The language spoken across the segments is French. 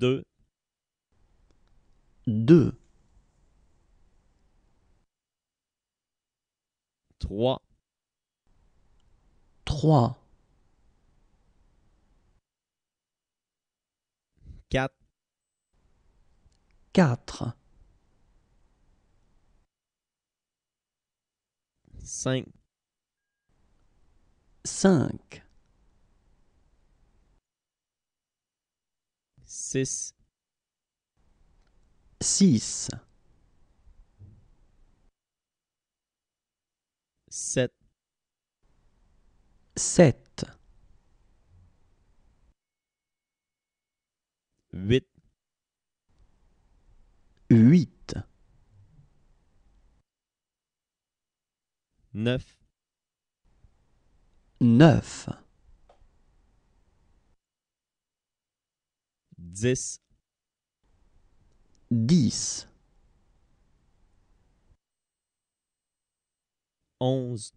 2, 2, 3, 3, 4, 4, 5, 5, 6, 6, 7, 7, 8, 8, 9, 9, 10, 10, 11,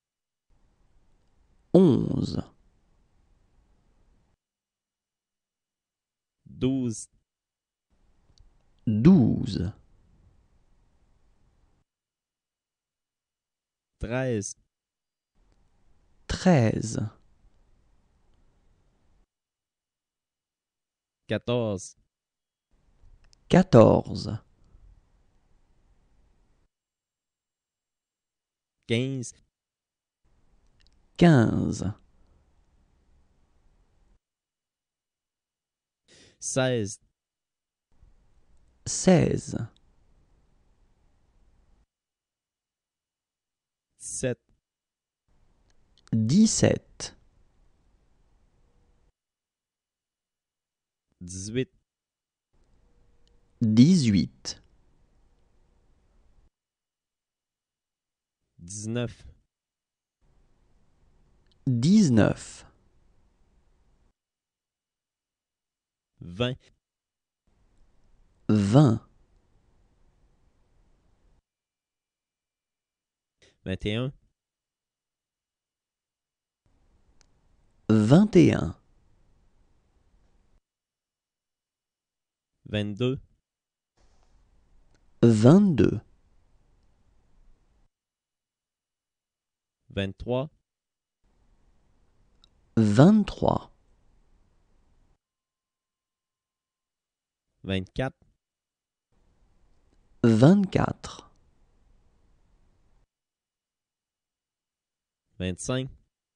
11, 12, 12, 13, 13, 14, 14, 15, 15, 16, 16, 17, 17, 18, 18, 19, 19, 20, 20, 21, 21, 22, 22, 23, 23, 24, 24, 25,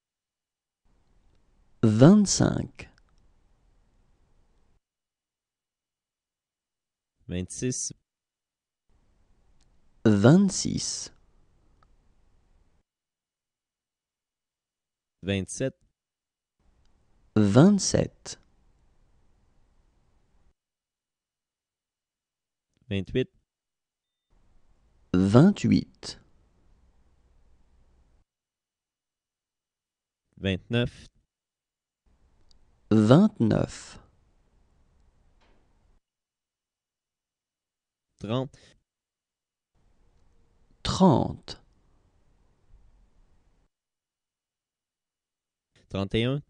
25, 26, 26, 27, 27, 28, 28, 29, 29, 30, 30, 31,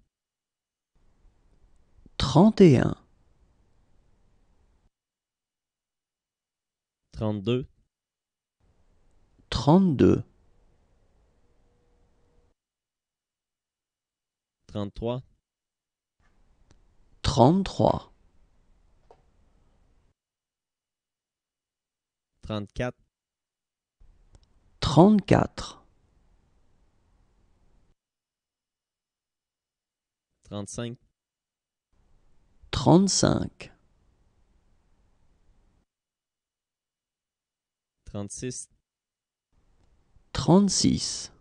31, 32, 32, 33, 33, 34, 34, 35, 35, 36, 36,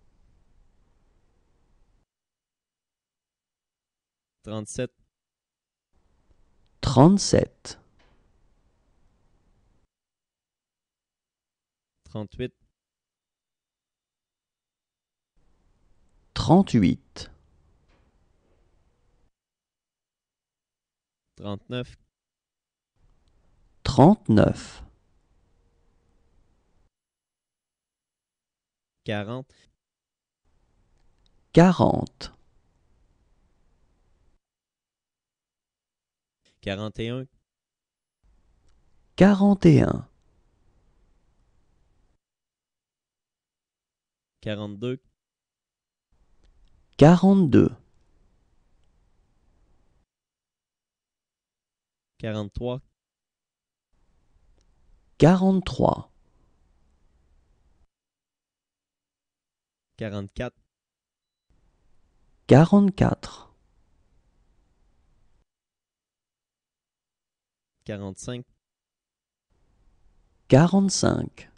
37, 37, 38, 38, 39, 39, 40, 40, 41, 41, 42, 42, 43, 43, 44, 44, 45, 45,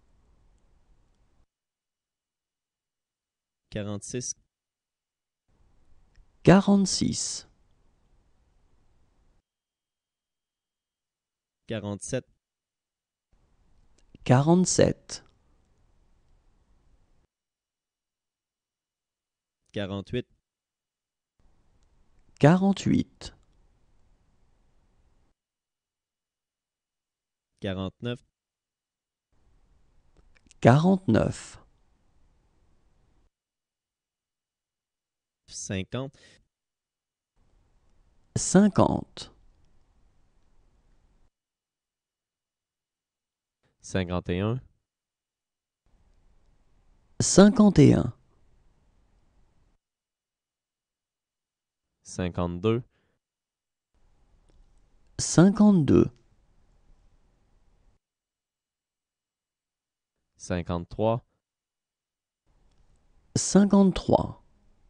46, 46, 47, 47, 48, 48, 49, 49, 50, 50, 51, 51, 52, 52, 53, 53,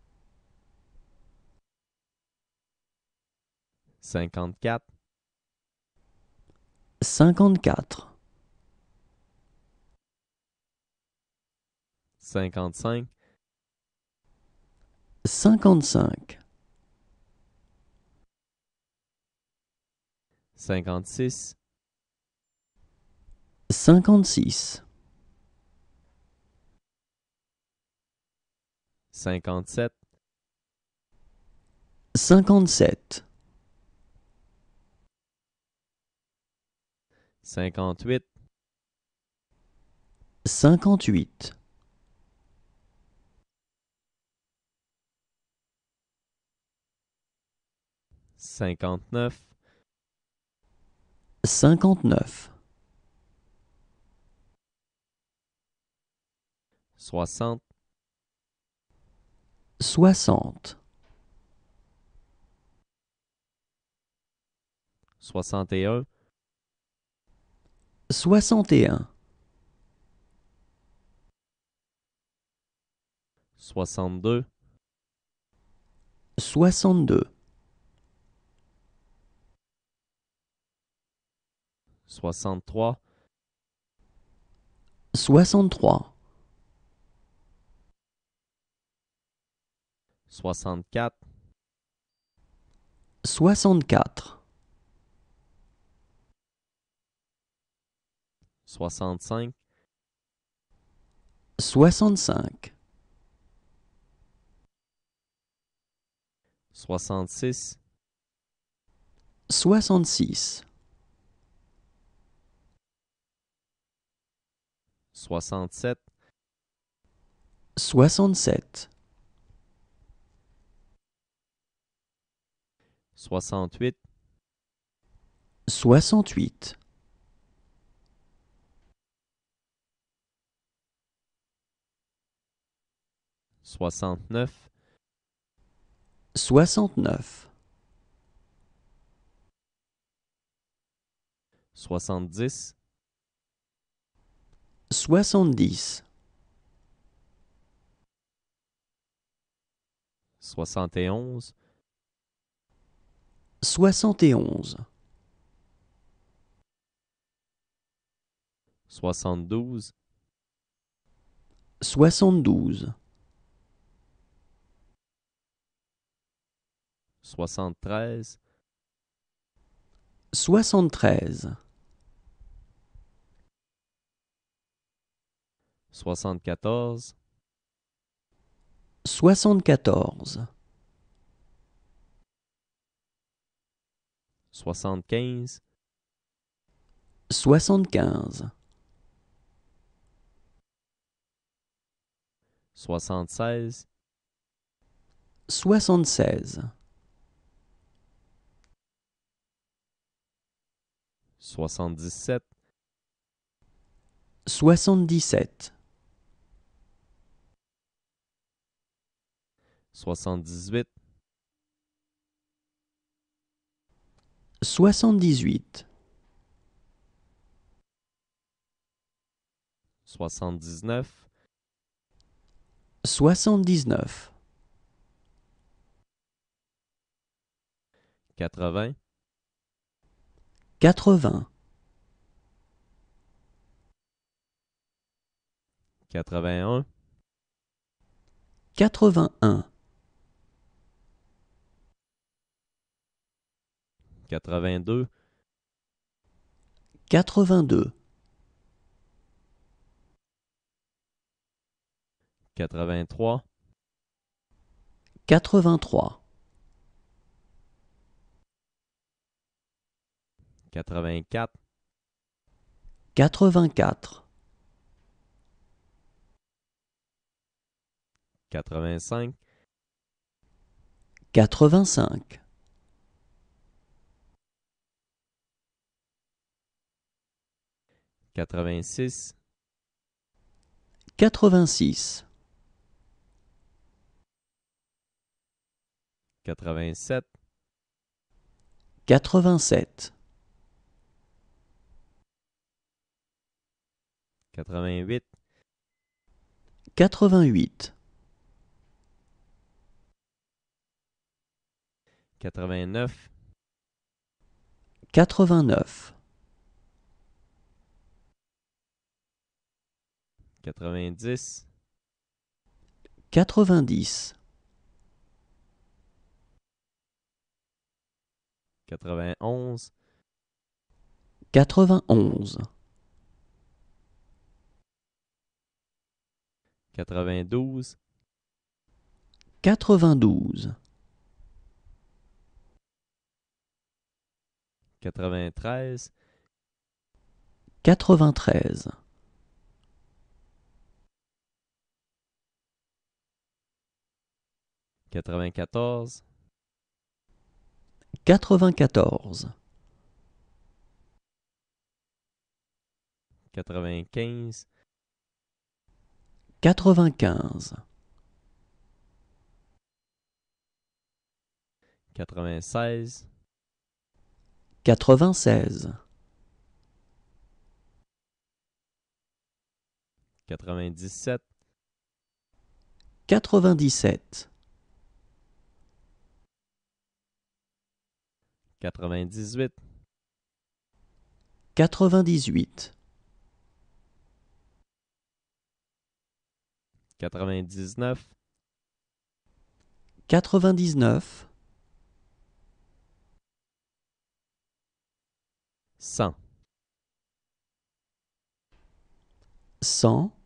54, 54, 55, 55, 56, 56, 57, 57, 58, 58, 59, 59, 60, 60, 61, 61, 62, 62, 63, 63, 64, 64, 65, 65, 66, 66, 67, 67, 68, 68, 69, 69, 70, 70, 71, 71, 72, 72, 73, 73, 74, 74, 75, 75, 76, 76, 77, 77, 78, 78, 79, 79, 80, 80, 81, 81, 82, 82, 83, 83, 84, 84, 85, 85, 86, 86, 87, 87, 88, 88, 89, 89, 90, 90, 91, 91, 92, 92, 93, 93, 94, 94, 95, 95, 96, 96, 97, 97, 98, 98, 99, 99, 100, 100,